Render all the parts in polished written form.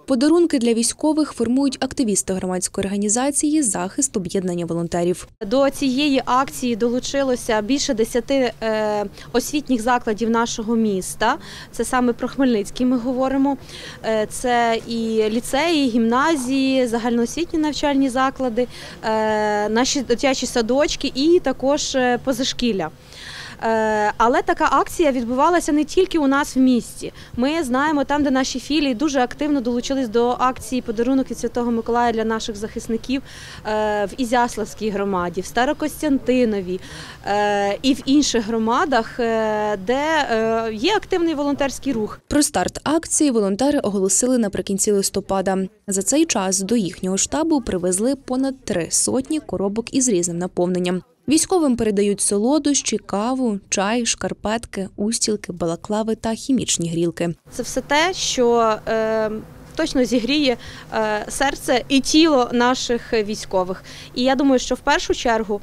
Подарунки для військових формують активісти громадської організації «Захист об'єднання волонтерів». До цієї акції долучилося більше 10 освітніх закладів нашого міста. Це саме про Хмельницький ми говоримо. Це і ліцеї, і гімназії, загальноосвітні навчальні заклади, наші дитячі садочки і також позашкілля. Але така акція відбувалася не тільки у нас в місті. Ми знаємо, там, де наші філії дуже активно долучились до акції «Подарунок від Святого Миколая для наших захисників» в Ізяславській громаді, в Старокостянтинові і в інших громадах, де є активний волонтерський рух. Про старт акції волонтери оголосили наприкінці листопада. За цей час до їхнього штабу привезли понад 300 коробок із різним наповненням. Військовим передають солодощі, каву, чай, шкарпетки, устілки, балаклави та хімічні грілки. Це все те, що точно зігріє серце і тіло наших військових. І я думаю, що в першу чергу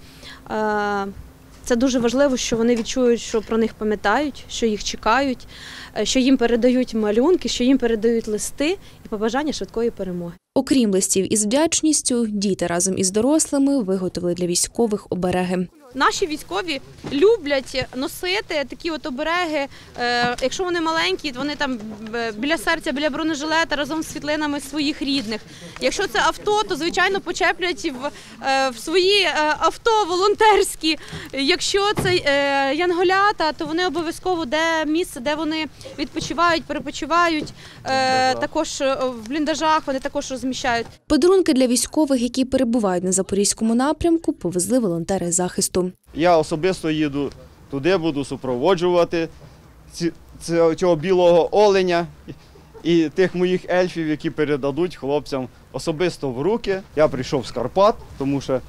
це дуже важливо, що вони відчують, що про них пам'ятають, що їх чекають, що їм передають малюнки, що їм передають листи і побажання швидкої перемоги. Окрім листів із вдячністю, діти разом із дорослими виготовили для військових обереги. Наші військові люблять носити такі от обереги, якщо вони маленькі, вони там біля серця, біля бронежилета разом з світлинами своїх рідних. Якщо це авто, то, звичайно, почеплять в свої авто волонтерські. Якщо це янголята, то вони обов'язково, де місце, де вони відпочивають, перепочивають, також в бліндажах вони також розміщають. Подарунки для військових, які перебувають на Запорізькому напрямку, повезли волонтери захисту. Я особисто їду туди, буду супроводжувати цього білого оленя і тих моїх ельфів, які передадуть хлопцям особисто в руки. Я прийшов з Карпат, тому що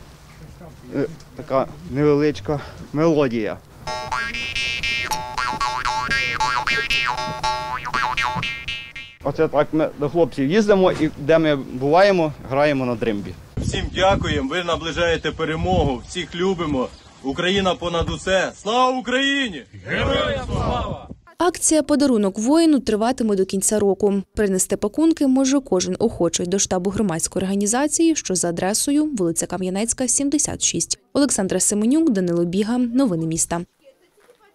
така невеличка мелодія. Оце так ми до хлопців їздимо і де ми буваємо, граємо на дримбі. Всім дякуємо, ви наближаєте перемогу, всіх любимо. Україна понад усе. Слава Україні! Героям слава! Акція «Подарунок воїну» триватиме до кінця року. Принести пакунки може кожен охочий до штабу громадської організації, що за адресою вулиця Кам'янецька, 76. Олександра Семенюк, Данило Біга. Новини міста.